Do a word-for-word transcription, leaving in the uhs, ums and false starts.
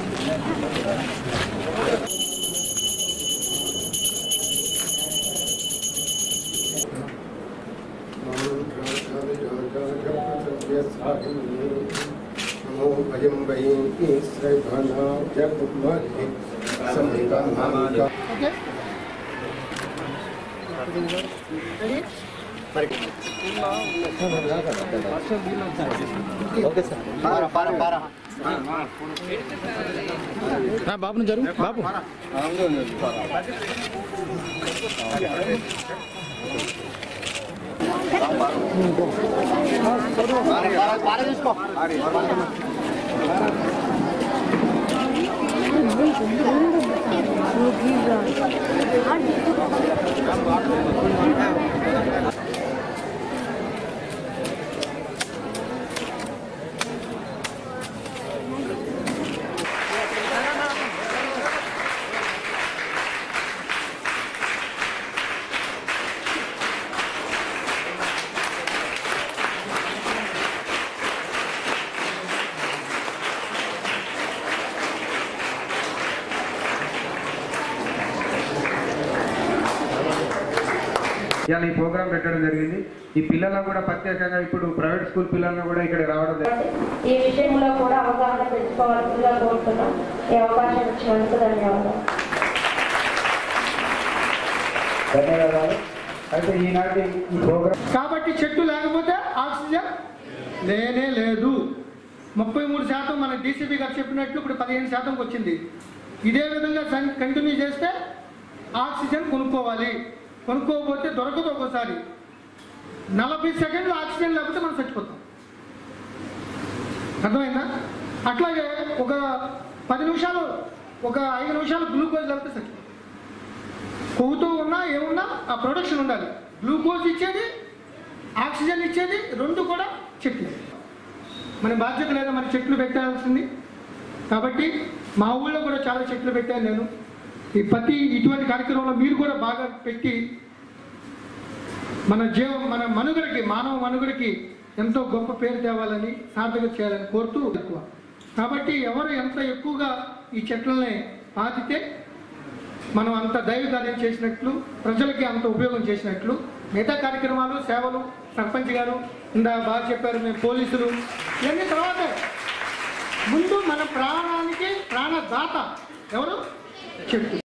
బాబు జరుగు బాబు ఇవాళ ఈ ప్రోగ్రాం పెట్టడం జరిగింది. ఈ పిల్లలను కూడా ప్రత్యేకంగా ఇప్పుడు ప్రైవేట్ స్కూల్ పిల్లలను కూడా ఇక్కడ రావడం జరిగింది. ఈ విషయంలో కూడా అవగాహన పెంచుకోవాల్సిందిగా కోరుతున్నాం. ఈ అవకాశం ఇచ్చినందుకు ధన్యవాదాలు. ధన్యవాదాలు. అయితే ఈనాటి ఈ ప్రోగ్రాం కాబట్టి చెట్టు లేకపోతే ఆక్సిజన్ లేనే లేదు. ముప్పై మూడు శాతం మన డీసీపీ గారు చెప్పినట్లు ఇప్పుడు పదిహేను శాతంకి వచ్చింది. ఇదే విధంగా కంటిన్యూ చేస్తే ఆక్సిజన్ కొనుక్కోవాలి. కొనుక్కోకపోతే దొరకదు. ఒక్కోసారి నలభై సెకండ్లు ఆక్సిజన్ లేకపోతే మనం చచ్చిపోతాం. అర్థమైందా? అట్లాగే ఒక పది నిమిషాలు ఒక ఐదు నిమిషాలు గ్లూకోజ్ లేకపోతే చచ్చిపోతాం. కొవ్వుతో ఉన్నా ఏమున్నా ఆ ప్రొడక్షన్ ఉండాలి. గ్లూకోజ్ ఇచ్చేది ఆక్సిజన్ ఇచ్చేది రెండు కూడా చెట్లు. మన బాధ్యత లేదా మన చెట్లు పెట్టాల్సింది. కాబట్టి మా ఊళ్ళో కూడా చాలా చెట్లు పెట్టాను నేను. ఈ ప్రతి ఇటువంటి కార్యక్రమంలో మీరు కూడా బాగా పెట్టి మన జీవం మన మనుగడకి మానవ మనుగడకి ఎంతో గొప్ప పేరు తేవాలని సార్థక చేయాలని కోరుతూ ఎక్కువ. కాబట్టి ఎవరు ఎంత ఎక్కువగా ఈ చెట్లని పాతితే మనం అంత దైవ కార్యం చేసినట్లు, ప్రజలకి అంత ఉపయోగం చేసినట్లు. మిగతా కార్యక్రమాలు సేవలు సర్పంచ్ గారు ఇందా బాగా చెప్పారు. మేము పోలీసులు ఇవన్నీ తర్వాత ముందు మన ప్రాణానికి ప్రాణదాత ఎవరు? చెట్టు.